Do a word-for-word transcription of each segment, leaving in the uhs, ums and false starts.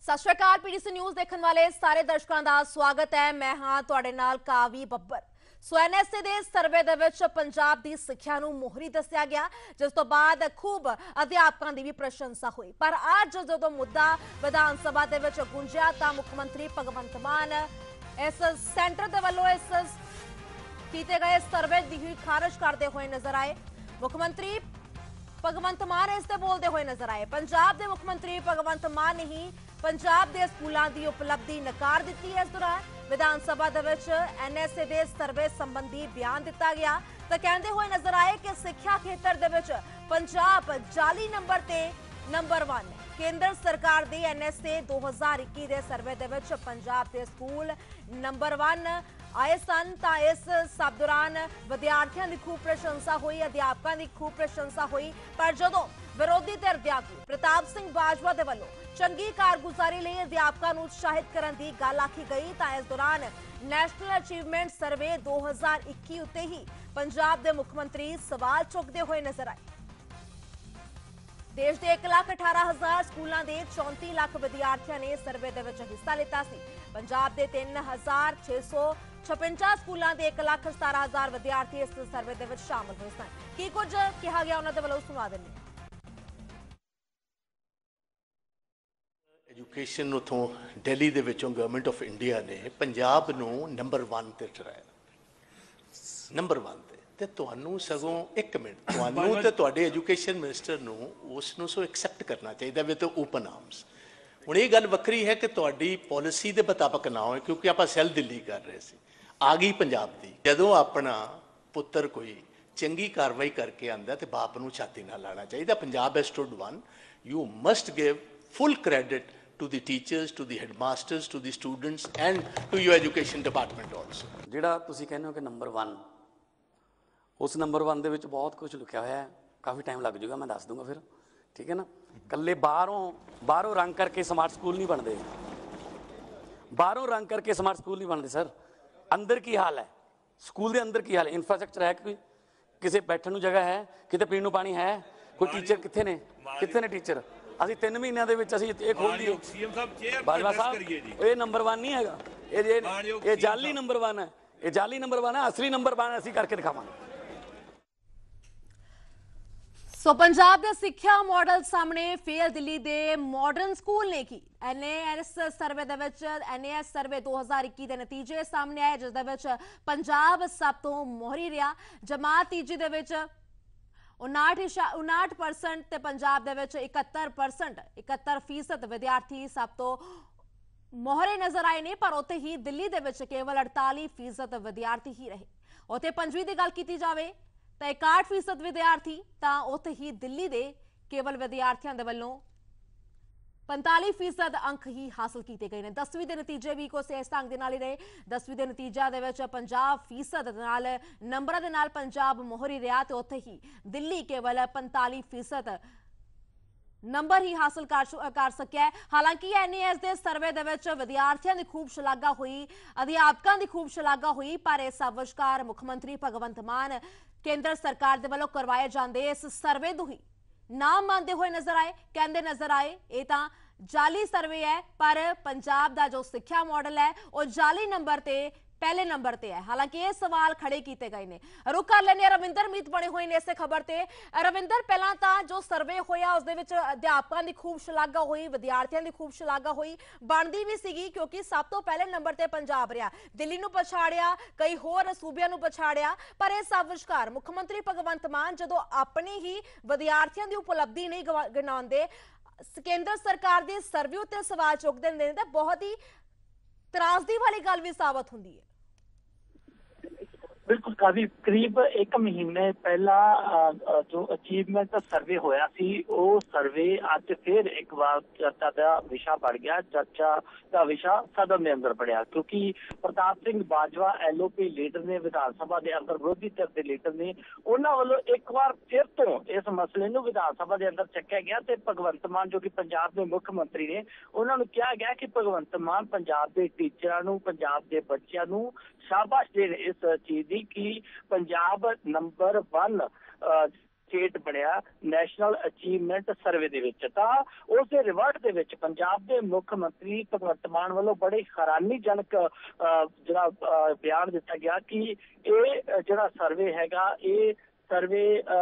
सत श्री अकाल PDC news देखने वाले सारे दर्शकों का स्वागत है। मैं हाँ तुहाडे नाल कावी बब्बर। सो एनएसए दे सर्वे दे विच पंजाब दी सिक्ख्या नूं मोहरी दस्सिया गया, जिस तो बाद खूब अध्यापकों की भी प्रशंसा हुई। पर अज जो मुद्दा विधान सभा दे विच गुंजिया तां मुख्यमंत्री भगवंत मान इस सेंटर दे वल्लों इस कीते गए सर्वे दी हुई खारिज करते हुए नजर आए। मुख्यमंत्री भगवंत मान इस ते बोलते हुए नजर आए। पंजाब के मुख्यमंत्री भगवंत मान ने ही पंजाब के स्कूलों की उपलब्धि नकार दी है। इस दौरान विधान सभा एनएसए के सर्वे संबंधी बयान दिता गया तो कहते हुए नजर आए कि सिक्ख्या खेत्र दे विच पंजाब जाली नंबर ते नंबर वन है। केंद्र सरकार की एनएसए दो हज़ार इक्की के सर्वे दे विच पंजाब के स्कूल नंबर वन आए सन। तो इस सब दौरान विद्यार्थियों की खूब प्रशंसा हुई, अध्यापकों की खूब प्रशंसा हुई। पर जदों विरोधी धिर दे आगू प्रताप सिंह बाजवा दे वल्लों चंगी कारगुजारी लिए अध्यापकों को उत्साहित करने की गल आखी गई तो इस दौरान नैशनल अचीवमेंट सर्वे दो हज़ार इक्की उत्ते ही पंजाब के मुख्यमंत्री सवाल चुकते हुए नजर आए। देश के एक लाख अठारह हजार स्कूलों के चौंती लाख विद्यार्थियों ने सर्वे दे विच हिस्सा लिता सी। पंजाब के तीन हजार छे सौ छपंजा स्कूलों के एक लाख सतारह हजार विद्यार्थी इस सर्वे दे विच शामिल हुए सन। की कुछ कहा गया उन्होंने वालों सुना देने। एजुकेशन उतों दिल्ली दे विचों गवर्नमेंट ऑफ इंडिया ने पंजाब नूं नंबर वन ते ठहराया, नंबर वन ते ते तुहानूं सगों एक मिनट तुहानूं ते तुहाडे एजुकेशन मिनिस्टर नूं उस नूं सो एक्सेप्ट करना चाहिए विद ओपन आर्म्स। हुण ये गल वक्री है कि तुहाडी पॉलिसी दे मुताबक ना होए, क्योंकि आपां सैल दिल्ली कर रहे सी, आ गई पंजाब दी। जदों अपना पुत्तर कोई चंगी कार्रवाई करके आंदा ते बाप नूं छाती नाल लाना चाहिए। Punjab has stood one. You must give full credit to the teachers, to the headmasters, to the students and to your education department also. ਜਿਹੜਾ ਤੁਸੀਂ ਕਹਿੰਦੇ ਹੋ ਕਿ ਨੰਬਰ वन ਉਸ ਨੰਬਰ वन ਦੇ ਵਿੱਚ ਬਹੁਤ ਕੁਝ ਲਿਖਿਆ ਹੋਇਆ ਹੈ, ਕਾਫੀ ਟਾਈਮ ਲੱਗ ਜਾਊਗਾ, ਮੈਂ ਦੱਸ ਦੂੰਗਾ ਫਿਰ, ਠੀਕ ਹੈ ਨਾ। ਕੱਲੇ ਬਾਹਰੋਂ ਬਾਹਰੋਂ ਰੰਗ ਕਰਕੇ ਸਮਾਰਟ ਸਕੂਲ ਨਹੀਂ ਬਣਦੇ, ਬਾਹਰੋਂ ਰੰਗ ਕਰਕੇ ਸਮਾਰਟ ਸਕੂਲ ਨਹੀਂ ਬਣਦੇ ਸਰ। ਅੰਦਰ ਕੀ ਹਾਲ ਹੈ, ਸਕੂਲ ਦੇ ਅੰਦਰ ਕੀ ਹਾਲ ਹੈ, ਇਨਫਰਾਸਟ੍ਰਕਚਰ ਹੈ, ਕੋਈ ਕਿਸੇ ਬੈਠਣ ਨੂੰ ਜਗ੍ਹਾ ਹੈ, ਕਿਤੇ ਪੀਣ ਨੂੰ ਪਾਣੀ ਹੈ, ਕੋਈ ਟੀਚਰ ਕਿੱਥੇ ਨੇ, ਕਿੱਥੇ ਨੇ ਟੀਚਰ। ਅਸੀਂ तीन महीनों ਦੇ ਵਿੱਚ ਅਸੀਂ ਇਹ ਖੋਲ ਦਈਏ। ਬਾਜਵਾ ਸਾਹਿਬ ਇਹ ਨੰਬਰ वन नहीं ਹੈਗਾ, ਇਹ ਇਹ ਜਾਲੀ ਨੰਬਰ वन ਹੈ, ਇਹ ਜਾਲੀ ਨੰਬਰ वन ਹੈ। असली नंबर वन ਅਸੀਂ ਕਰਕੇ ਦਿਖਾਵਾਂਗੇ। सो पंजाब के सिक्ख्या मॉडल सामने फेल दिल्ली के मॉडर्न स्कूल ने की। एनएएस सर्वे दे विच एनएएस सर्वे दो हज़ार इक्की के नतीजे सामने आए, जिस दे विच पंजाब सब तो मोहरी रहा। जमात तीजी दे विच उनाठ उनाठ परसेंट ते पंजाब दे विच इकहत्तर परसेंट इकहत्तर फीसद विद्यार्थी सब तो मोहरे नजर आए ने। पर उत्ते ही दिल्ली दे विच केवल अड़ताली फीसद विद्यार्थी ही रहे। उत्ते पंजवीं की गल की जाए तो इकाहठ फीसद विद्यार्थी, तो उत्ते ही दिल्ली दे केवल विद्यार्थियों के वल्लों पैंताली फीसद अंक ही हासिल किए गए हैं। दसवीं के नतीजे भी कुछ इस ढंग के नाल ही रहे। दसवीं के नतीजा दे विच पंजाब फीसद नाल नंबर के नाल पंजाब मोहरी रहा, तो उत्थे ही दिल्ली केवल पैंताली फीसद नंबर ही हासिल कर कर सकिया है। हालांकि एनएएस के सर्वे दे विच विद्यार्थियों की खूब शलाघा हुई, अध्यापकों की खूब शलाघा हुई। पर इस विचकार मुख्यमंत्री भगवंत मान केंद्र सरकार के वल्लों करवाए जाते इस सर्वे नूं ही नाम मानते हुए नजर आए। कहते नजर आए ये तो जाली सर्वे है, पर पंजाब का जो सिक्ख्या मॉडल है वह जाली नंबर ते पहले नंबर ते है। हालांकि ये सवाल खड़े किए गए हैं। रुख कर लेने रविंदर मीत बने हुए हैं इस खबर से। रविंदर, पहला तो जो सर्वे होया उस दे विच अध्यापकों की खूब शलाघा हुई, विद्यार्थियों की खूब शलाघा हुई, बनती भी सी, क्योंकि सब तो पहले नंबर ते पंजाब रहा, दिल्ली नूं पछाड़िया, कई होर सूबियां नूं पछाड़िया। पर इस सब विचकार मुख्यमंत्री भगवंत मान जदों अपनी ही विद्यार्थियों की उपलब्धि नहीं गिनाउंदे, केंद्र सरकार के सर्वे उत्ते सवाल चुकते हैं, तो बहुत ही त्रासदी वाली गल भी साबित होंदी है। बिल्कुल काफी करीब एक महीने पहला जो अचीवमेंट सर्वे होया सी, वो सर्वे अज फिर एक बार चर्चा का विषय बढ़ गया। चर्चा का विषय सदन के अंदर बढ़िया, क्योंकि प्रताप सिंह बाजवा एलओपी लीडर ने विधान सभा के अंदर विरोधी धिर के लीडर ने उन्होंने वालों एक बार फिर तो इस मसले को विधान सभा के अंदर चक्या गया। तो भगवंत मान जो कि पंजाब के मुख्यमंत्री ने, उन्होंने कहा गया कि भगवंत मान पंजाब के टीचरों, पंजाब के बच्चों शाबाश देन इस चीज की कि पंजाब नंबर वन ਸਟੇਟ ਬਣਿਆ ਨੈਸ਼ਨਲ ਅਚੀਵਮੈਂਟ ਸਰਵੇ ਦੇ ਵਿੱਚ। ਤਾਂ ਉਸ ਦੇ ਰਿਵਰਟ ਦੇ ਵਿੱਚ ਪੰਜਾਬ ਦੇ ਮੁੱਖ ਮੰਤਰੀ ਭਗਵੰਤ ਮਾਨ ਵੱਲੋਂ ਬੜੇ ਹੈਰਾਨੀਜਨਕ ਜਿਹੜਾ ਬਿਆਨ ਦਿੱਤਾ ਗਿਆ ਕਿ ਇਹ ਜਿਹੜਾ ਸਰਵੇ ਹੈਗਾ ਇਹ ਸਰਵੇ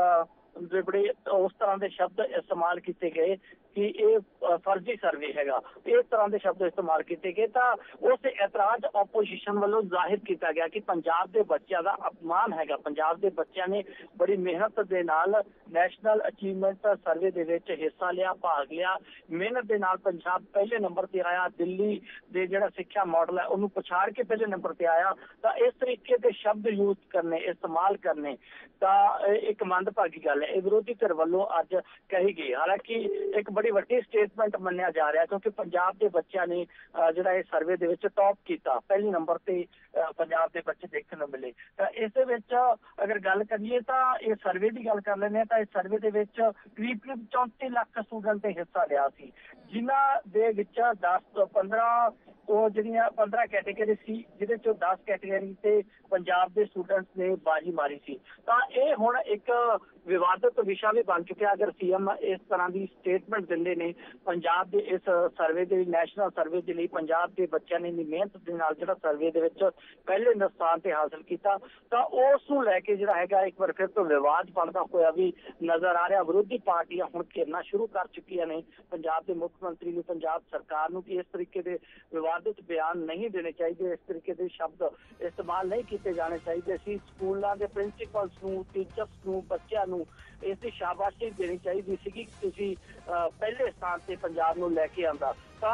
ਦੇ ਬੜੇ ਉਸ ਤਰ੍ਹਾਂ ਦੇ ਸ਼ਬਦ ਇਸਤੇਮਾਲ ਕੀਤੇ ਗਏ ਕਿ ਇਹ ਫਰਜ਼ੀ ਸਰਵੇ ਹੈਗਾ, ਇਸ ਤਰ੍ਹਾਂ ਦੇ ਸ਼ਬਦ ਇਸਤੇਮਾਲ ਕੀਤੇ ਗਏ। ਤਾਂ ਉਸ ਤੇ ਇਤਰਾਜ਼ ਆਪੋਜੀਸ਼ਨ ਵੱਲੋਂ ਜ਼ਾਹਿਰ ਕੀਤਾ ਗਿਆ ਕਿ ਪੰਜਾਬ ਦੇ ਬੱਚਿਆਂ ਦਾ ਅਪਮਾਨ ਹੈਗਾ। ਪੰਜਾਬ ਦੇ ਬੱਚਿਆਂ ਨੇ ਬੜੀ ਮਿਹਨਤ ਦੇ ਨਾਲ ਨੈਸ਼ਨਲ ਅਚੀਵਮੈਂਟ ਸਰਵੇ ਦੇ ਵਿੱਚ ਹਿੱਸਾ ਲਿਆ, ਭਾਗ ਲਿਆ, ਮਿਹਨਤ ਦੇ ਨਾਲ ਪੰਜਾਬ ਪਹਿਲੇ ਨੰਬਰ ਤੇ ਆਇਆ। ਦਿੱਲੀ ਦੇ ਜਿਹੜਾ ਸਿੱਖਿਆ ਮਾਡਲ ਹੈ ਉਹਨੂੰ ਪਛਾੜ ਕੇ ਪਹਿਲੇ ਨੰਬਰ ਤੇ ਆਇਆ। ਤਾਂ ਇਸ ਤਰੀਕੇ ਦੇ ਸ਼ਬਦ ਯੂਜ਼ ਕਰਨੇ, ਇਸਤੇਮਾਲ ਕਰਨੇ ਤਾਂ ਇੱਕ ਮੰਦਭਾਗੀ ਗੱਲ ਹੈ। ਇਹ ਵਿਰੋਧੀ ਧਿਰ ਵੱਲੋਂ ਅੱਜ ਕਹੀ ਗਈ। ਹਾਲਾਂਕਿ ਇੱਕ ਬੜੀ ਵੱਡੀ ਸਟੇਟਮੈਂਟ ਮੰਨਿਆ ਜਾ ਰਿਹਾ ਕਿਉਂਕਿ ਪੰਜਾਬ ਦੇ ਬੱਚਿਆਂ ਨੇ ਜਿਹੜਾ ਇਹ ਸਰਵੇ ਦੇ ਵਿੱਚ ਟੌਪ ਕੀਤਾ, ਪਹਿਲੇ ਨੰਬਰ ਤੇ ਪੰਜਾਬ ਦੇ ਬੱਚੇ ਦੇਖਣ ਨੂੰ ਮਿਲੇ। ਤਾਂ ਇਸ ਦੇ ਵਿੱਚ ਅਗਰ ਗੱਲ ਕਰੀਏ ਤਾਂ ਇਹ ਸਰਵੇ ਦੀ ਗੱਲ ਕਰ ਲੈਂਦੇ ਹਾਂ ਤਾਂ ਇਸ ਸਰਵੇ ਦੇ ਵਿੱਚ ਕਰੀਬ ਕਰੀਬ ਚੌਂਤੀ ਲੱਖ ਸਟੂਡੈਂਟ ਨੇ ਹਿੱਸਾ ਲਿਆ ਸੀ, ਜਿਨ੍ਹਾਂ ਦੇ ਵਿੱਚ ਦਸ ਪੰਦਰਾਂ ਉਹ ਜਿਹੜੀਆਂ ਪੰਦਰਾਂ ਕੈਟੇਗਰੀ ਸੀ, ਜਿਹਦੇ ਚੋਂ ਦਸ ਕੈਟੇਗਰੀ ਤੇ ਪੰਜਾਬ ਦੇ ਸਟੂਡੈਂਟਸ ਨੇ ਬਾਜੀ ਮਾਰੀ ਸੀ। ਤਾਂ ਇਹ ਹੁਣ ਇੱਕ ਵਿਵਾਦਤ ਵਿਸ਼ਾ ਵੀ ਬਣ ਚੁੱਕਿਆ। ਅਗਰ ਸੀਐਮ ਇਸ ਤਰ੍ਹਾਂ ਦੀ ਸਟੇਟਮੈਂਟ ਦਿੰਦੇ ਨੇ ਪੰਜਾਬ ਦੇ ਇਸ ਸਰਵੇ ਦੇ ਨੈਸ਼ਨਲ ਸਰਵੇ ਦੇ ਲਈ ਪੰਜਾਬ ਦੇ ਬੱਚਿਆਂ ਨੇ ਮਿਹਨਤ ਦੇ ਨਾਲ ਜਿਹੜਾ ਸਰਵੇ ਦੇ ਵਿੱਚ ਪਹਿਲੇ ਸਥਾਨ ਤੇ ਹਾਸਲ ਕੀਤਾ, ਤਾਂ ਉਸ ਨੂੰ ਲੈ ਕੇ ਜਿਹੜਾ ਹੈਗਾ ਇੱਕ ਵਾਰ ਫਿਰ ਤੋਂ ਵਿਵਾਦ ਬਣਦਾ ਹੋਇਆ ਵੀ ਨਜ਼ਰ ਆ ਰਿਹਾ। ਵਿਰੋਧੀ ਪਾਰਟੀਆਂ ਹੁਣ ਘੇਰਨਾ ਸ਼ੁਰੂ ਕਰ ਚੁੱਕੀਆਂ ਨੇ ਪੰਜਾਬ ਦੇ ਮੁੱਖ ਮੰਤਰੀ ਨੂੰ, ਪੰਜਾਬ ਸਰਕਾਰ ਨੂੰ ਕਿ ਇਸ ਤਰੀਕੇ ਦੇ ਵਿਵਾਦਿਤ ਬਿਆਨ ਨਹੀਂ ਦੇਣੇ ਚਾਹੀਦੇ, ਇਸ ਤਰੀਕੇ ਦੇ ਸ਼ਬਦ ਇਸਤੇਮਾਲ ਨਹੀਂ ਕੀਤੇ ਜਾਣੇ ਚਾਹੀਦੇ ਸੀ। ਸਕੂਲਾਂ ਦੇ ਪ੍ਰਿੰਸੀਪਲਸ ਨੂੰ, ਟੀਚਰਸ ਨੂੰ, ਬੱਚਿਆਂ ਨੂੰ ਇਸ ਦੀ ਸ਼ਾਬਾਸ਼ੀ ਦੇਣੀ ਚਾਹੀਦੀ ਸੀ ਕਿ ਤੁਸੀਂ ਪਹਿਲੇ ਸਥਾਨ ਤੇ ਪੰਜਾਬ ਨੂੰ ਲੈ ਕੇ ਆਂਦਾ।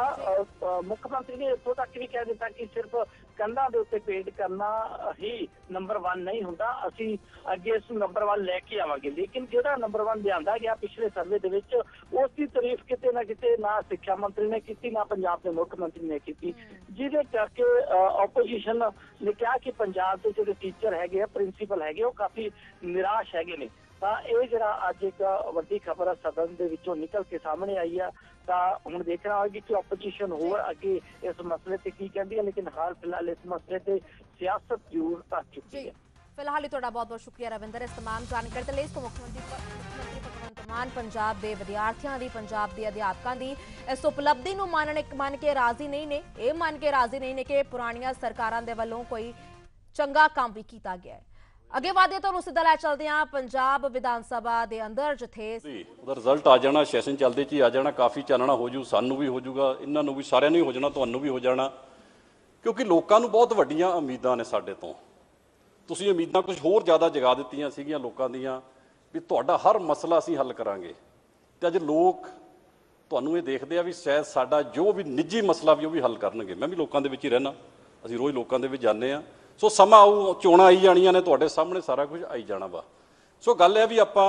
ਤਾਂ ਮੁੱਖ ਮੰਤਰੀ ਨੇ ਇੱਥੋਂ ਤੱਕ ਵੀ ਕਹਿ ਦਿੱਤਾ ਕਿ ਸਿਰਫ ਕੰਧਾਂ ਦੇ ਉੱਤੇ ਪੇਂਟ ਕਰਨਾ ਹੀ ਨੰਬਰ ਵਨ ਨਹੀਂ ਹੁੰਦਾ, ਅਸੀਂ ਅੱਗੇ ਇਸ ਨੂੰ ਨੰਬਰ ਵਨ ਲੈ ਕੇ ਆਵਾਂਗੇ। ਲੇਕਿਨ ਜਿਹੜਾ ਨੰਬਰ ਵਨ ਲਿਆਂਦਾ ਗਿਆ ਪਿਛਲੇ ਸਰਵੇ ਦੇ ਵਿੱਚ, ਉਸ ਦੀ ਤਾਰੀਫ ਕਿਤੇ ਨਾ ਕਿਤੇ ਨਾ ਸਿੱਖਿਆ ਮੰਤਰੀ ਨੇ ਕੀਤੀ, ਨਾ ਪੰਜਾਬ ਦੇ ਮੁੱਖ ਮੰਤਰੀ ਨੇ ਕੀਤੀ, ਜਿਹਦੇ ਕਰਕੇ ਆਪੋਜੀਸ਼ਨ ਨੇ ਕਿਹਾ ਕਿ ਪੰਜਾਬ ਦੇ ਜਿਹੜੇ ਟੀਚਰ ਹੈਗੇ ਆ, ਪ੍ਰਿੰਸੀਪਲ ਹੈਗੇ, ਉਹ ਕਾਫੀ ਨਿਰਾਸ਼ ਹੈਗੇ ਨੇ। ਤਾਂ ਇਹ ਜਿਹੜਾ ਅੱਜ ਇੱਕ ਵੱਡੀ ਖਬਰ ਸਦਨ ਦੇ ਵਿੱਚੋਂ ਨਿਕਲ ਕੇ ਸਾਹਮਣੇ ਆਈ ਆ। ਤਾਂ ਹੁਣ ਦੇਖਣਾ ਹੋਵੇਗਾ ਕਿ ਆਪੋਜੀਸ਼ਨ ਹੋਰ ਅੱਗੇ ਇਸ ਮਸਲੇ ਤੇ ਕੀ ਕਹਿੰਦੀ ਹੈ। ਲੇਕਿਨ ਹਾਲ ਫਿਲਹਾਲ ਇਸ ਮਸਲੇ ਤੇ ਸਿਆਸਤ ਜ਼ਰੂਰ ਕਰ ਚੁੱਕੀ ਹੈ। ਫਿਲਹਾਲ ਤੁਹਾਡਾ ਬਹੁਤ ਬਹੁਤ ਸ਼ੁਕਰੀਆ ਰਵਿੰਦਰ, ਇਸ तमाम ਜਾਣਕਾਰੀ ਦੇ ਲਈ। ਇਸ ਮੁੱਖ ਮੰਤਰੀ ਭਗਵੰਤ ਮਾਨ ਪੰਜਾਬ ਦੇ ਵਿਦਿਆਰਥੀਆਂ ਦੀ, ਪੰਜਾਬ ਦੇ ਅਧਿਆਪਕਾਂ ਦੀ ਇਸ ਉਪਲਬਧੀ ਨੂੰ ਮੰਨ ਮੰਨ ਕੇ ਰਾਜ਼ੀ ਨਹੀਂ ਨੇ। ਇਹ ਮੰਨ ਕੇ ਰਾਜ਼ੀ ਨਹੀਂ ਨੇ ਕਿ ਪੁਰਾਣੀਆਂ ਸਰਕਾਰਾਂ ਦੇ ਵੱਲੋਂ ਕੋਈ ਚੰਗਾ ਕੰਮ ਵੀ ਕੀਤਾ ਗਿਆ ਹੈ। ਅੱਗੇ ਵਧਦੇ ਤੁਹਾਨੂੰ ਸਿੱਧਾ ਲੈ ਚੱਲਦੇ ਹਾਂ ਪੰਜਾਬ ਵਿਧਾਨ ਸਭਾ ਦੇ ਅੰਦਰ, ਜਿੱਥੇ ਉਹਦਾ ਰਿਜ਼ਲਟ ਆ ਜਾਣਾ, ਸੈਸ਼ਨ ਚੱਲਦੇ 'ਚ ਹੀ ਆ ਜਾਣਾ, ਕਾਫੀ ਚਾਨਣਾ ਹੋ ਜੂ, ਸਾਨੂੰ ਵੀ ਹੋ ਜੂਗਾ, ਇਹਨਾਂ ਨੂੰ ਵੀ, ਸਾਰਿਆਂ ਨੂੰ ਹੀ ਹੋ ਜਾਣਾ, ਤੁਹਾਨੂੰ ਵੀ ਹੋ ਜਾਣਾ, ਕਿਉਂਕਿ ਲੋਕਾਂ ਨੂੰ ਬਹੁਤ ਵੱਡੀਆਂ ਉਮੀਦਾਂ ਨੇ ਸਾਡੇ ਤੋਂ। ਤੁਸੀਂ ਉਮੀਦਾਂ ਕੁਝ ਹੋਰ ਜ਼ਿਆਦਾ ਜਗਾ ਦਿੱਤੀਆਂ ਸੀਗੀਆਂ ਲੋਕਾਂ ਦੀਆਂ ਵੀ ਤੁਹਾਡਾ ਹਰ ਮਸਲਾ ਅਸੀਂ ਹੱਲ ਕਰਾਂਗੇ, ਤੇ ਅੱਜ ਲੋਕ ਤੁਹਾਨੂੰ ਇਹ ਦੇਖਦੇ ਆ ਵੀ ਸ਼ਾਇਦ ਸਾਡਾ ਜੋ ਵੀ ਨਿੱਜੀ ਮਸਲਾ ਵੀ ਉਹ ਵੀ ਹੱਲ ਕਰਨਗੇ। ਮੈਂ ਵੀ ਲੋਕਾਂ ਦੇ ਵਿੱਚ ਹੀ ਰਹਿਣਾ, ਅਸੀਂ ਰੋਜ਼ ਲੋਕਾਂ ਦੇ ਵਿੱਚ ਜਾਂਦੇ ਹਾਂ। ਸੋ ਸਮਾਂ ਆਊ, ਚੋਣਾਂ ਆਈ ਜਾਣੀਆਂ ਨੇ, ਤੁਹਾਡੇ ਸਾਹਮਣੇ ਸਾਰਾ ਕੁਝ ਆਈ ਜਾਣਾ ਵਾ। ਸੋ ਗੱਲ ਹੈ ਵੀ ਆਪਾਂ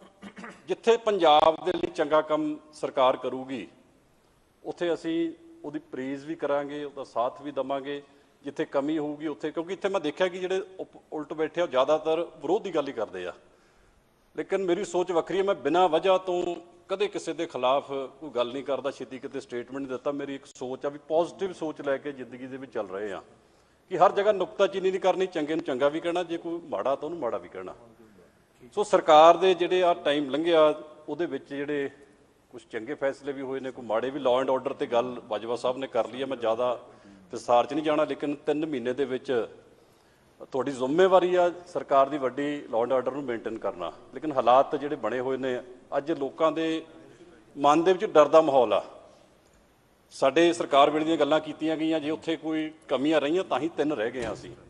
ਜਿੱਥੇ ਪੰਜਾਬ ਦੇ ਲਈ ਚੰਗਾ ਕੰਮ ਸਰਕਾਰ ਕਰੂਗੀ ਉੱਥੇ ਅਸੀਂ ਉਹਦੀ ਪ੍ਰੀਜ਼ ਵੀ ਕਰਾਂਗੇ, ਉਹਦਾ ਸਾਥ ਵੀ ਦੇਵਾਂਗੇ। ਜਿੱਥੇ ਕਮੀ ਹੋਊਗੀ ਉੱਥੇ, ਕਿਉਂਕਿ ਇੱਥੇ ਮੈਂ ਦੇਖਿਆ ਕਿ ਜਿਹੜੇ ਉਲਟ ਬੈਠੇ ਆ ਉਹ ਜ਼ਿਆਦਾਤਰ ਵਿਰੋਧ ਦੀ ਗੱਲ ਹੀ ਕਰਦੇ ਆ, ਲੇਕਿਨ ਮੇਰੀ ਸੋਚ ਵੱਖਰੀ ਹੈ। ਮੈਂ ਬਿਨਾਂ ਵਜ੍ਹਾ ਤੋਂ ਕਦੇ ਕਿਸੇ ਦੇ ਖਿਲਾਫ ਕੋਈ ਗੱਲ ਨਹੀਂ ਕਰਦਾ, ਛੇਤੀ ਕਿਤੇ ਸਟੇਟਮੈਂਟ ਨਹੀਂ ਦਿੱਤਾ। ਮੇਰੀ ਇੱਕ ਸੋਚ ਆ ਵੀ ਪੋਜ਼ਿਟਿਵ ਸੋਚ ਲੈ ਕੇ ਜ਼ਿੰਦਗੀ ਦੇ ਵਿੱਚ ਚੱਲ ਰਹੇ ਆ ਕਿ ਹਰ ਜਗ੍ਹਾ ਨੁਕਤਾਚੀਨੀ ਨਹੀਂ ਕਰਨੀ, ਚੰਗੇ ਨੂੰ ਚੰਗਾ ਵੀ ਕਹਿਣਾ, ਜੇ ਕੋਈ ਮਾੜਾ ਤਾਂ ਉਹਨੂੰ ਮਾੜਾ ਵੀ ਕਹਿਣਾ। ਸੋ ਸਰਕਾਰ ਦੇ ਜਿਹੜੇ ਆ ਟਾਈਮ ਲੰਘਿਆ ਉਹਦੇ ਵਿੱਚ ਜਿਹੜੇ ਕੁਝ ਚੰਗੇ ਫੈਸਲੇ ਵੀ ਹੋਏ ਨੇ, ਕੋਈ ਮਾੜੇ ਵੀ। ਲਾਅ ਐਂਡ ਆਰਡਰ ਤੇ ਗੱਲ ਬਾਜਵਾ ਸਾਹਿਬ ਨੇ ਕਰ ਲਈ ਹੈ, ਮੈਂ ਜ਼ਿਆਦਾ ਵਿਸਥਾਰ 'ਚ ਨਹੀਂ ਜਾਣਾ, ਲੇਕਿਨ ਤਿੰਨ ਮਹੀਨੇ ਦੇ ਵਿੱਚ ਤੁਹਾਡੀ ਜ਼ਿੰਮੇਵਾਰੀ ਆ ਸਰਕਾਰ ਦੀ ਵੱਡੀ ਲਾਅ ਐਂਡ ਆਰਡਰ ਨੂੰ ਮੇਨਟੇਨ ਕਰਨਾ। ਲੇਕਿਨ ਹਾਲਾਤ ਜਿਹੜੇ ਬਣੇ ਹੋਏ ਨੇ ਅੱਜ, ਲੋਕਾਂ ਦੇ ਮਨ ਦੇ ਵਿੱਚ ਡਰ ਦਾ ਮਾਹੌਲ ਆ। ਸਾਡੇ ਸਰਕਾਰ ਵੇਲੇ ਦੀਆਂ ਗੱਲਾਂ ਕੀਤੀਆਂ ਗਈਆਂ, ਜੇ ਉੱਥੇ ਕੋਈ ਕਮੀਆਂ ਰਹੀਆਂ ਤਾਂ ਹੀ ਤਿੰਨ ਰਹਿ ਗਏ ਹਾਂ ਅਸੀਂ।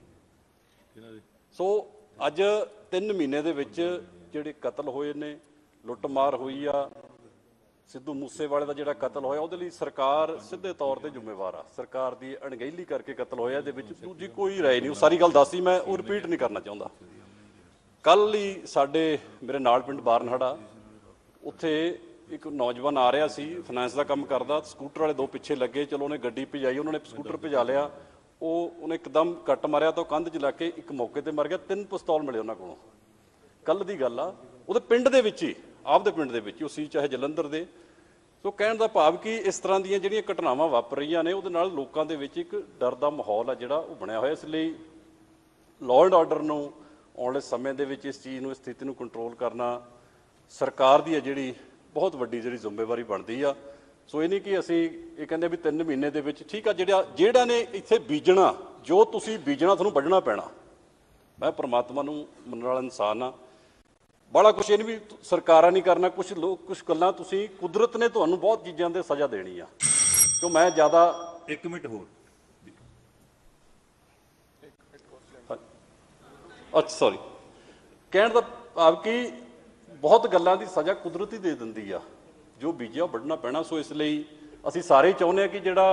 ਸੋ ਅੱਜ ਤਿੰਨ ਮਹੀਨੇ ਦੇ ਵਿੱਚ ਜਿਹੜੇ ਕਤਲ ਹੋਏ ਨੇ, ਲੁੱਟਮਾਰ ਹੋਈ ਆ, ਸਿੱਧੂ ਮੂਸੇਵਾਲੇ ਦਾ ਜਿਹੜਾ ਕਤਲ ਹੋਇਆ ਉਹਦੇ ਲਈ ਸਰਕਾਰ ਸਿੱਧੇ ਤੌਰ ਤੇ ਜ਼ਿੰਮੇਵਾਰ ਆ। ਸਰਕਾਰ ਦੀ ਅਣਗਹਿਲੀ ਕਰਕੇ ਕਤਲ ਹੋਇਆ, ਇਹਦੇ ਵਿੱਚ ਦੂਜੀ ਕੋਈ ਰਾਏ ਨਹੀਂ। ਉਹ ਸਾਰੀ ਗੱਲ ਦੱਸੀ, ਮੈਂ ਉਹ ਰਿਪੀਟ ਨਹੀਂ ਕਰਨਾ ਚਾਹੁੰਦਾ। ਕੱਲ ਹੀ ਸਾਡੇ ਮੇਰੇ ਨਾਲ ਪਿੰਡ ਬਾਰਨਹੜਾ, ਉੱਥੇ ਇੱਕ ਨੌਜਵਾਨ ਆ ਰਿਹਾ ਸੀ, ਫਾਈਨੈਂਸ ਦਾ ਕੰਮ ਕਰਦਾ, ਸਕੂਟਰ ਵਾਲੇ ਦੋ ਪਿੱਛੇ ਲੱਗੇ, ਚਲੋ ਉਹਨੇ ਗੱਡੀ ਭਜਾਈ, ਉਹਨਾਂ ਨੇ ਸਕੂਟਰ ਭਜਾ ਲਿਆ, ਉਹ ਉਹਨੇ ਇੱਕਦਮ ਕੱਟ ਮਾਰਿਆ ਤਾਂ ਉਹ ਕੰਧ 'ਚ ਲੱਗ ਕੇ ਇੱਕ ਮੌਕੇ ਤੇ ਮਰ ਗਿਆ। ਤਿੰਨ ਪਿਸਤੌਲ ਮਿਲੇ ਉਹਨਾਂ ਕੋਲੋਂ, ਕੱਲ ਦੀ ਗੱਲ ਆ। ਉਹਦੇ ਪਿੰਡ ਦੇ ਵਿੱਚ ਹੀ, ਆਪਦੇ ਪਿੰਡ ਦੇ ਵਿੱਚ ਉਹ ਸੀ, ਚਾਹੇ ਜਲੰਧਰ ਦੇ। ਸੋ ਕਹਿਣ ਦਾ ਭਾਵ ਕਿ ਇਸ ਤਰ੍ਹਾਂ ਦੀਆਂ ਜਿਹੜੀਆਂ ਘਟਨਾਵਾਂ ਵਾਪਰ ਰਹੀਆਂ ਨੇ ਉਹਦੇ ਨਾਲ ਲੋਕਾਂ ਦੇ ਵਿੱਚ ਇੱਕ ਡਰ ਦਾ ਮਾਹੌਲ ਆ ਜਿਹੜਾ ਉਹ ਬਣਿਆ ਹੋਇਆ। ਇਸ ਲਈ ਲਾਅ ਐਂਡ ਆਰਡਰ ਨੂੰ ਆਉਣ ਵਾਲੇ ਸਮੇਂ ਦੇ ਵਿੱਚ ਇਸ ਚੀਜ਼ ਨੂੰ, ਇਸ ਸਥਿਤੀ ਨੂੰ ਕੰਟਰੋਲ ਕਰਨਾ ਸਰਕਾਰ ਦੀ ਹੈ ਜਿਹੜੀ ਬਹੁਤ ਵੱਡੀ ਜਿਹੜੀ ਜ਼ਿੰਮੇਵਾਰੀ ਬਣਦੀ ਆ। ਸੋ ਇਹ ਨਹੀਂ ਕਿ ਅਸੀਂ ਇਹ ਕਹਿੰਦੇ ਵੀ ਤਿੰਨ ਮਹੀਨੇ ਦੇ ਵਿੱਚ ਠੀਕ ਆ, ਜਿਹੜਾ ਜਿਹੜਾ ਨੇ ਇੱਥੇ ਬੀਜਣਾ, ਜੋ ਤੁਸੀਂ ਬੀਜਣਾ ਤੁਹਾਨੂੰ ਵੱਢਣਾ ਪੈਣਾ। ਮੈਂ ਪ੍ਰਮਾਤਮਾ ਨੂੰ ਮੰਨਣ ਵਾਲਾ ਇਨਸਾਨ ਆ। ਬੜਾ ਕੁਛ ਇਹ ਨਹੀਂ ਵੀ ਸਰਕਾਰਾਂ ਨਹੀਂ ਕਰਨਾ, ਕੁਛ ਲੋਕ ਕੁਛ ਗੱਲਾਂ ਤੁਸੀਂ ਕੁਦਰਤ ਨੇ ਤੁਹਾਨੂੰ ਬਹੁਤ ਚੀਜ਼ਾਂ ਦੇ ਸਜ਼ਾ ਦੇਣੀ ਆ। ਕਿਉਂ ਮੈਂ ਜ਼ਿਆਦਾ ਇੱਕ ਮਿੰਟ ਹੋਰ ਅੱਛਾ ਸੌਰੀ ਕਹਿਣ ਦਾ ਭਾਵ ਕਿ ਬਹੁਤ ਗੱਲਾਂ ਦੀ ਸਜ਼ਾ ਕੁਦਰਤ ਹੀ ਦੇ ਦਿੰਦੀ ਆ, ਜੋ ਬੀਜਿਆ ਉਹ ਵੱਢਣਾ ਪੈਣਾ। ਸੋ ਇਸ ਲਈ ਅਸੀਂ ਸਾਰੇ ਚਾਹੁੰਦੇ ਹਾਂ ਕਿ ਜਿਹੜਾ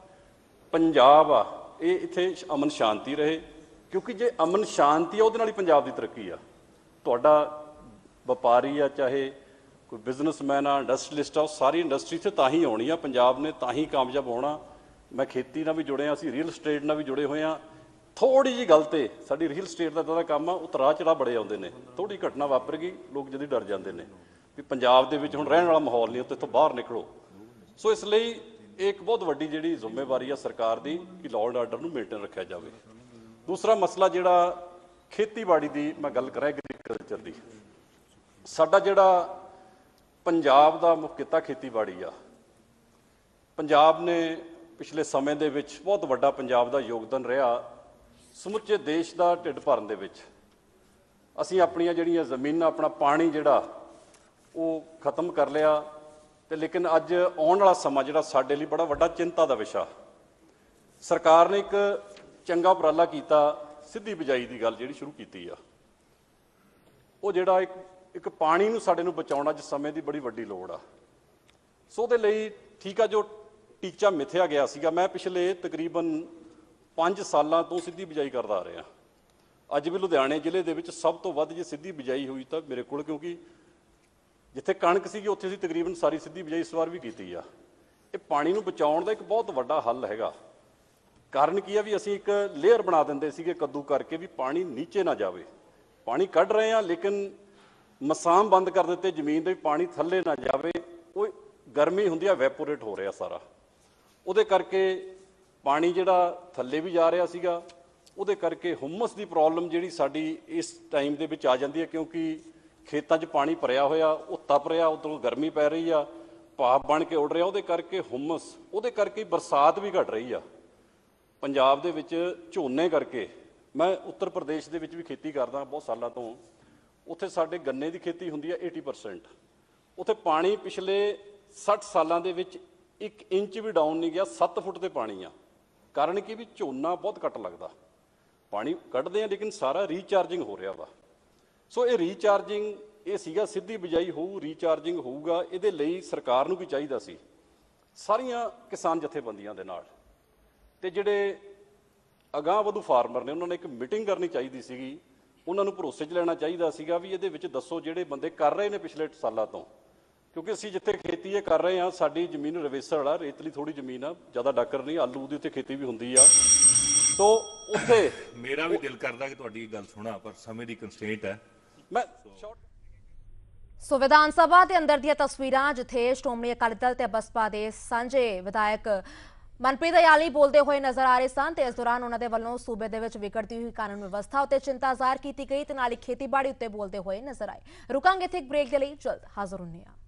ਪੰਜਾਬ ਆ ਇਹ ਇੱਥੇ ਅਮਨ ਸ਼ਾਂਤੀ ਰਹੇ, ਕਿਉਂਕਿ ਜੇ ਅਮਨ ਸ਼ਾਂਤੀ ਆ ਉਹਦੇ ਨਾਲ ਹੀ ਪੰਜਾਬ ਦੀ ਤਰੱਕੀ ਆ। ਤੁਹਾਡਾ ਵਪਾਰੀ ਆ, ਚਾਹੇ ਕੋਈ ਬਿਜ਼ਨਸਮੈਨ ਆ, ਇੰਡਸਟਰੀਲਿਸਟ ਆ, ਉਹ ਸਾਰੀ ਇੰਡਸਟਰੀ 'ਤੇ ਤਾਂ ਹੀ ਆਉਣੀ ਆ, ਪੰਜਾਬ ਨੇ ਤਾਂ ਹੀ ਕਾਮਯਾਬ ਹੋਣਾ। ਮੈਂ ਖੇਤੀ ਨਾਲ ਵੀ ਜੁੜੇ ਹਾਂ, ਅਸੀਂ ਰੀਅਲ ਸਟੇਟ ਨਾਲ ਵੀ ਜੁੜੇ ਹੋਏ ਹਾਂ। ਥੋੜੀ ਜਿਹੀ ਗੱਲ ਤੇ ਸਾਡੀ ਰੀਅਲ ਸਟੇਟ ਦਾ ਇੱਦਾਂ ਦਾ ਕੰਮ ਆ, ਉਤਰਾ ਚੜਾ ਬੜੇ ਆਉਂਦੇ ਨੇ। ਥੋੜੀ ਘਟਨਾ ਵਾਪਰ ਗਈ, ਲੋਕ ਜਦੀ ਡਰ ਜਾਂਦੇ ਨੇ ਵੀ ਪੰਜਾਬ ਦੇ ਵਿੱਚ ਹੁਣ ਰਹਿਣ ਵਾਲਾ ਮਾਹੌਲ ਨਹੀਂ, ਉੱਥੇ ਤੋਂ ਬਾਹਰ ਨਿਕਲੋ। ਸੋ ਇਸ ਲਈ ਇਹ ਇੱਕ ਬਹੁਤ ਵੱਡੀ ਜਿਹੜੀ ਜ਼ਿੰਮੇਵਾਰੀ ਆ ਸਰਕਾਰ ਦੀ ਕਿ ਲਾਅ ਐਂਡ ਆਰਡਰ ਨੂੰ ਮੇਨਟੇਨ ਰੱਖਿਆ ਜਾਵੇ। ਦੂਸਰਾ ਮਸਲਾ ਜਿਹੜਾ ਖੇਤੀਬਾੜੀ ਦੀ ਮੈਂ ਗੱਲ ਕਰਾਂ, ਐਗਰੀਕਲਚਰ ਦੀ, ਸਾਡਾ ਜਿਹੜਾ ਪੰਜਾਬ ਦਾ ਮੁੱਖ ਕਿੱਤਾ ਖੇਤੀਬਾੜੀ ਆ। ਪੰਜਾਬ ਨੇ ਪਿਛਲੇ ਸਮੇਂ ਦੇ ਵਿੱਚ ਬਹੁਤ ਵੱਡਾ ਪੰਜਾਬ ਦਾ ਯੋਗਦਾਨ ਰਿਹਾ ਸਮੁੱਚੇ ਦੇਸ਼ ਦਾ ਢਿੱਡ ਭਰਨ ਦੇ ਵਿੱਚ। ਅਸੀਂ ਆਪਣੀਆਂ ਜਿਹੜੀਆਂ ਜ਼ਮੀਨਾਂ, ਆਪਣਾ ਪਾਣੀ ਜਿਹੜਾ ਉਹ ਖਤਮ ਕਰ ਲਿਆ, ਤੇ ਲੇਕਿਨ ਅੱਜ ਆਉਣ ਵਾਲਾ ਸਮਾਂ ਜਿਹੜਾ ਸਾਡੇ ਲਈ ਬੜਾ ਵੱਡਾ ਚਿੰਤਾ ਦਾ ਵਿਸ਼ਾ। ਸਰਕਾਰ ਨੇ ਇੱਕ ਚੰਗਾ ਉਪਰਾਲਾ ਕੀਤਾ, ਸਿੱਧੀ ਬਿਜਾਈ ਦੀ ਗੱਲ ਜਿਹੜੀ ਸ਼ੁਰੂ ਕੀਤੀ ਆ। ਉਹ ਜਿਹੜਾ ਇੱਕ ਇੱਕ ਪਾਣੀ ਨੂੰ ਸਾਡੇ ਨੂੰ ਬਚਾਉਣਾ ਅੱਜ ਸਮੇਂ ਦੀ ਬੜੀ ਵੱਡੀ ਲੋੜ ਆ। ਸੋ ਉਹਦੇ ਲਈ ਠੀਕ ਆ, ਜੋ ਟੀਚਾ ਮਿਥਿਆ ਗਿਆ ਸੀਗਾ, ਮੈਂ ਪਿਛਲੇ ਤਕਰੀਬਨ ਪੰਜ ਸਾਲਾਂ ਤੋਂ ਸਿੱਧੀ ਬਿਜਾਈ ਕਰਦਾ ਆ ਰਿਹਾ। ਅੱਜ ਵੀ ਲੁਧਿਆਣੇ ਜ਼ਿਲ੍ਹੇ ਦੇ ਵਿੱਚ ਸਭ ਤੋਂ ਵੱਧ ਜੇ ਸਿੱਧੀ ਬਿਜਾਈ ਹੋਈ ਤਾਂ ਮੇਰੇ ਕੋਲ, ਕਿਉਂਕਿ ਜਿੱਥੇ ਕਣਕ ਸੀਗੀ ਉੱਥੇ ਅਸੀਂ ਤਕਰੀਬਨ ਸਾਰੀ ਸਿੱਧੀ ਬਿਜਾਈ ਇਸ ਵਾਰ ਵੀ ਕੀਤੀ ਆ। ਇਹ ਪਾਣੀ ਨੂੰ ਬਚਾਉਣ ਦਾ ਇੱਕ ਬਹੁਤ ਵੱਡਾ ਹੱਲ ਹੈਗਾ। ਕਾਰਨ ਕੀ ਆ ਵੀ ਅਸੀਂ ਇੱਕ ਲੇਅਰ ਬਣਾ ਦਿੰਦੇ ਸੀਗੇ ਕੱਦੂ ਕਰਕੇ ਵੀ ਪਾਣੀ ਨੀਚੇ ਨਾ ਜਾਵੇ। ਪਾਣੀ ਕੱਢ ਰਹੇ ਆ ਲੇਕਿਨ ਮਸਾਮ ਬੰਦ ਕਰ ਦਿੱਤੇ ਜ਼ਮੀਨ ਦੇ, ਪਾਣੀ ਥੱਲੇ ਨਾ ਜਾਵੇ। ਉਹ ਗਰਮੀ ਹੁੰਦੀ ਆ, ਵੈਪੋਰੇਟ ਹੋ ਰਿਹਾ ਸਾਰਾ, ਉਹਦੇ ਕਰਕੇ ਪਾਣੀ ਜਿਹੜਾ ਥੱਲੇ ਵੀ ਜਾ ਰਿਹਾ ਸੀਗਾ। ਉਹਦੇ ਕਰਕੇ ਹੁਮਸ ਦੀ ਪ੍ਰੋਬਲਮ ਜਿਹੜੀ ਸਾਡੀ ਇਸ ਟਾਈਮ ਦੇ ਵਿੱਚ ਆ ਜਾਂਦੀ ਹੈ, ਕਿਉਂਕਿ ਖੇਤਾਂ 'ਚ ਪਾਣੀ ਭਰਿਆ ਹੋਇਆ, ਉਹ ਤਪ ਰਿਹਾ, ਉੱਧਰੋਂ ਗਰਮੀ ਪੈ ਰਹੀ ਆ, ਭਾਪ ਬਣ ਕੇ ਉੱਡ ਰਿਹਾ, ਉਹਦੇ ਕਰਕੇ ਹੁਮਸ, ਉਹਦੇ ਕਰਕੇ ਬਰਸਾਤ ਵੀ ਘਟ ਰਹੀ ਆ ਪੰਜਾਬ ਦੇ ਵਿੱਚ। ਝੋਨੇ ਕਰਕੇ ਮੈਂ ਉੱਤਰ ਪ੍ਰਦੇਸ਼ ਦੇ ਵਿੱਚ ਵੀ ਖੇਤੀ ਕਰਦਾ ਬਹੁਤ ਸਾਲਾਂ ਤੋਂ। ਉੱਥੇ ਸਾਡੇ ਗੰਨੇ ਦੀ ਖੇਤੀ ਹੁੰਦੀ ਹੈ ਅੱਸੀ ਪਰਸੈਂਟ। ਉੱਥੇ ਪਾਣੀ ਪਿਛਲੇ ਸੱਠ ਸਾਲਾਂ ਦੇ ਵਿੱਚ ਇੱਕ ਇੰਚ ਵੀ ਡਾਊਨ ਨਹੀਂ ਗਿਆ, ਸੱਤ ਫੁੱਟ ਤੇ ਪਾਣੀ ਆ। ਕਾਰਨ ਕੀ ਵੀ ਝੋਨਾ ਬਹੁਤ ਘੱਟ ਲੱਗਦਾ, ਪਾਣੀ ਕੱਢਦੇ ਆ ਲੇਕਿਨ ਸਾਰਾ ਰੀਚਾਰਜਿੰਗ ਹੋ ਰਿਹਾ ਵਾ। ਸੋ ਇਹ ਰੀਚਾਰਜਿੰਗ ਇਹ ਸੀਗਾ, ਸਿੱਧੀ ਬਿਜਾਈ ਹੋਊ, ਰੀਚਾਰਜਿੰਗ ਹੋਊਗਾ। ਇਹਦੇ ਲਈ ਸਰਕਾਰ ਨੂੰ ਵੀ ਚਾਹੀਦਾ ਸੀ, ਸਾਰੀਆਂ ਕਿਸਾਨ ਜਥੇਬੰਦੀਆਂ ਦੇ ਨਾਲ, ਤੇ ਜਿਹੜੇ ਅਗਾਂਹ ਵਧੂ ਫਾਰਮਰ ਨੇ ਉਹਨਾਂ ਨੇ ਇੱਕ ਮੀਟਿੰਗ ਕਰਨੀ ਚਾਹੀਦੀ ਸੀਗੀ। ਉਹਨਾਂ ਨੂੰ ਭਰੋਸੇ 'ਚ ਲੈਣਾ ਚਾਹੀਦਾ ਸੀਗਾ ਵੀ ਇਹਦੇ ਵਿੱਚ ਦੱਸੋ ਜਿਹੜੇ ਬੰਦੇ ਕਰ ਰਹੇ ਨੇ ਪਿਛਲੇ ਸਾਲਾਂ ਤੋਂ, ਕਿਉਂਕਿ ਅਸੀਂ ਜਿੱਥੇ ਖੇਤੀ ਇਹ ਕਰ ਰਹੇ ਹਾਂ ਸਾਡੀ ਜ਼ਮੀਨ ਰਵੇਸਲ ਆ, ਰੇਤਲੀ ਥੋੜੀ ਜ਼ਮੀਨ ਆ, ਜ਼ਿਆਦਾ ਡਾਕਰ ਨਹੀਂ। ਆਲੂ ਦੀ ਉੱਥੇ ਖੇਤੀ ਵੀ ਹੁੰਦੀ ਆ। ਸੋ ਉੱਥੇ ਮੇਰਾ ਵੀ ਦਿਲ ਕਰਦਾ ਕਿ ਤੁਹਾਡੀ ਗੱਲ ਸੁਣਾ, ਪਰ ਸਮੇਂ ਦੀ ਕੰਸਟ੍ਰੇਂਟ ਹੈ। ਮੈਂ ਸੋ ਵਿਧਾਨ ਸਭਾ ਦੇ ਅੰਦਰ ਦੀਆਂ ਤਸਵੀਰਾਂ ਜਿੱਥੇ ਸ਼੍ਰੋਮਣੀ ਅਕਾਲੀ ਦਲ ਤੇ ਬਸਪਾ ਦੇ ਸਾਂਝੇ ਵਿਧਾਇਕ ਮਨਪ੍ਰੀਤ ਇਆਲੀ ਬੋਲਦੇ ਹੋਏ ਨਜ਼ਰ ਆ ਰਹੇ ਸਨ, ਤੇ ਇਸ ਦੌਰਾਨ ਉਹਨਾਂ ਦੇ ਵੱਲੋਂ ਸੂਬੇ ਦੇ ਵਿੱਚ ਵਿਗੜਦੀ ਹੋਈ ਕਾਨੂੰਨ ਵਿਵਸਥਾ ਉੱਤੇ ਚਿੰਤਾ ਜ਼ਾਹਰ ਕੀਤੀ ਗਈ ਤੇ ਨਾਲ ਹੀ ਖੇਤੀਬਾੜੀ ਉੱਤੇ ਬੋਲਦੇ ਹੋਏ ਨਜ਼ਰ ਆਏ। ਰੁਕਾਂਗੇ ਇੱਥੇ ਇੱਕ ਬ੍ਰੇਕ ਦੇ ਲਈ, ਜਲਦ ਹਾਜ਼ਰ ਹੁੰਦੇ ਹਾਂ।